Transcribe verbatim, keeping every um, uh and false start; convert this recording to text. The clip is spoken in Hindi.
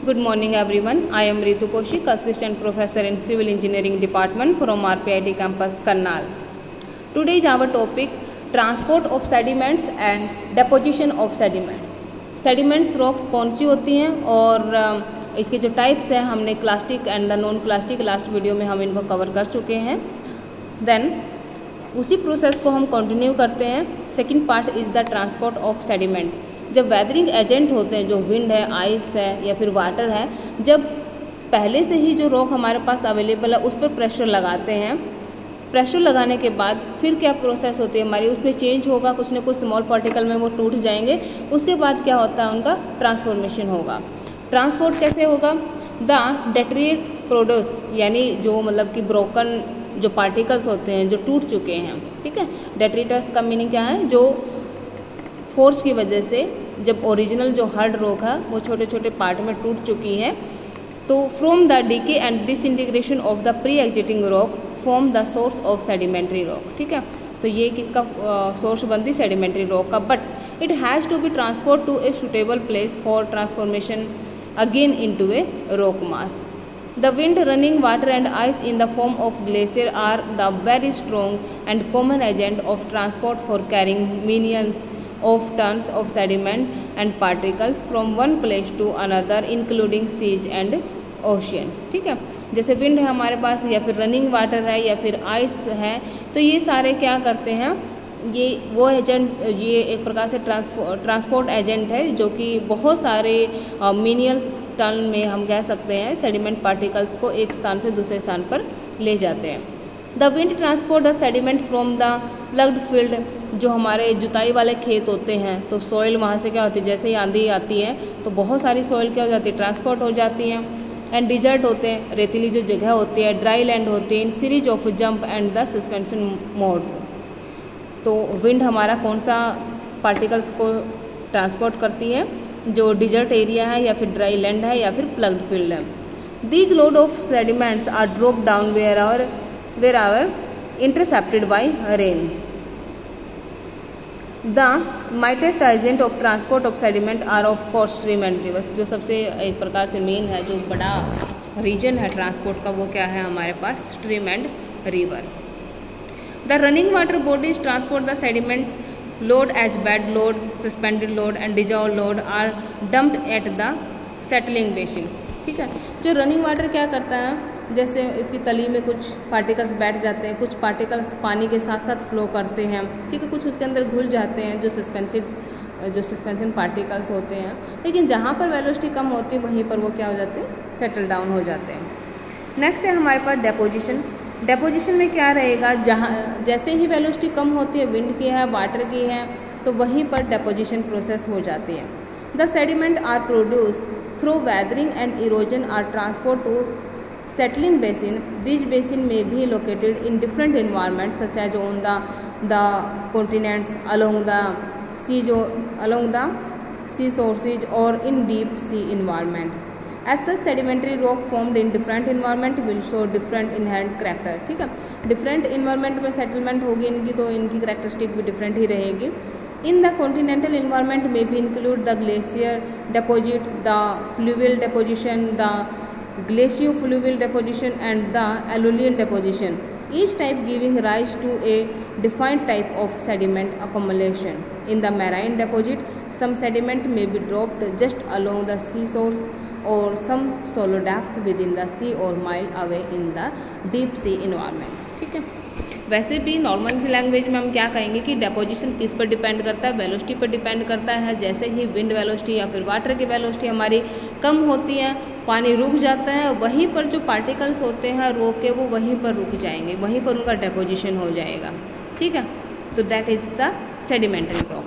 Good morning everyone. I am Ritu Kaushik, Assistant Professor in Civil Engineering Department from R P I T Campus, Karnal. Today is our topic Transport of Sediments and Deposition of Sediments. Sediments rocks कौन सी होती हैं और इसके जो टाइप्स हैं हमने clastic and the non clastic last video में हम इनको कवर कर चुके हैं. देन उसी प्रोसेस को हम कंटिन्यू करते हैं. Second part is the transport of sediment. जब वेदरिंग एजेंट होते हैं, जो विंड है, आइस है या फिर वाटर है, जब पहले से ही जो रॉक हमारे पास अवेलेबल है उस पर प्रेशर लगाते हैं. प्रेशर लगाने के बाद फिर क्या प्रोसेस होती है हमारी, उसमें चेंज होगा, कुछ ना कुछ स्मॉल पार्टिकल में वो टूट जाएंगे. उसके बाद क्या होता है, उनका ट्रांसफॉर्मेशन होगा. ट्रांसपोर्ट कैसे होगा? द डेट्रिएट्स प्रोड्यूस, यानी जो मतलब कि ब्रोकन जो पार्टिकल्स होते हैं जो टूट चुके हैं. ठीक है, डेट्रिटस का मीनिंग क्या है? जो फोर्स की वजह से जब ओरिजिनल जो हार्ड रॉक है वो छोटे छोटे पार्ट में टूट चुकी है, तो from the decay and disintegration of the pre existing rock form the source of sedimentary rock. ठीक है, तो ये किसका सोर्स बनती? सेडिमेंट्री रॉक का. But it has to be transport to a suitable place for transformation again into a rock mass. The wind, running water and ice in the form of glacier are the very strong and common agent of transport for carrying millions of tons of sediment and particles from one place to another including seas and ocean. ठीक है, जैसे विंड है हमारे पास या फिर रनिंग वाटर है या फिर आइस है, तो ये सारे क्या करते हैं, ये वो एजेंट, ये एक प्रकार से ट्रांसपो ट्रांसपोर्ट एजेंट है जो कि बहुत सारे मिनियल्स टन में हम कह सकते हैं सेडिमेंट पार्टिकल्स को एक स्थान से दूसरे स्थान पर ले जाते हैं. The wind transport the sediment from the ploughed field. जो हमारे जुताई वाले खेत होते हैं तो सॉइल वहाँ से क्या होती है, जैसे ही आंधी आती है तो बहुत सारी सॉइल क्या हो जाती है, ट्रांसपोर्ट हो जाती हैं. एंड डिजर्ट होते हैं, रेतीली जो जगह होती है, ड्राई लैंड होती है, in series of jump and the suspension modes. तो विंड हमारा कौन सा पार्टिकल्स को ट्रांसपोर्ट करती है? जो डिजर्ट एरिया है या फिर ड्राई लैंड है या फिर प्लग्ड फील्ड है. These load of sediments are drop down where our where our intercepted by rain. The mightiest agent of transport of sediment are of course stream and rivers. जो सबसे एक प्रकार से मेन है, जो बड़ा रीजन है ट्रांसपोर्ट का, वो क्या है हमारे पास? Stream and river. The running water bodies transport the sediment load as bed load, suspended load and dissolved load are dumped at the settling basin. ठीक है, जो रनिंग वाटर क्या करता है, जैसे इसकी तली में कुछ पार्टिकल्स बैठ जाते हैं, कुछ पार्टिकल्स पानी के साथ साथ फ्लो करते हैं. ठीक है, कुछ उसके अंदर घुल जाते हैं जो सस्पेंसिव जो सस्पेंशन पार्टिकल्स होते हैं. लेकिन जहाँ पर वेलोसिटी कम होती है वहीं पर वो क्या हो जाते हैं, सेटल डाउन हो जाते हैं. नेक्स्ट है हमारे पास डेपोजिशन. डेपोजिशन में क्या रहेगा, जहाँ जैसे ही वेलोसिटी कम होती है, विंड की है, वाटर की है, तो वहीं पर डेपोजिशन प्रोसेस हो जाती है. The sediment are produce through weathering and erosion are transport to settling basin. This basin may be located in different environment such as on the the continents, along the seas along the sea shores और in deep sea environment. As such, sedimentary rock formed in different environment will show different inherent character. ठीक है, डिफरेंट इन्वायरमेंट में सेटलमेंट होगी इनकी, तो इनकी करेक्टरिस्टिक भी डिफरेंट ही रहेगी. इन द कॉन्टिनेंटल इन्वायरमेंट में भी include the glacier deposit, the fluvial deposition, the glacio fluvial deposition and the aeolian deposition. Each type giving rise to a defined type of sediment accumulation. In the marine deposit, some sediment may be dropped just along the seashore or some shallow depth within the sea or mile away in the deep sea environment. ठीक है, वैसे भी नॉर्मल सी लैंग्वेज में हम क्या कहेंगे कि डेपोजिशन किस पर डिपेंड करता है? वेलोसिटी पर डिपेंड करता है. जैसे ही विंड वेलोसिटी या फिर वाटर की वेलोसिटी हमारी कम होती है, पानी रुक जाता है, वहीं पर जो पार्टिकल्स होते हैं रोक के वो वहीं पर रुक जाएंगे, वहीं पर उनका डेपोजिशन हो जाएगा. ठीक है, तो that is the sedimentary rock.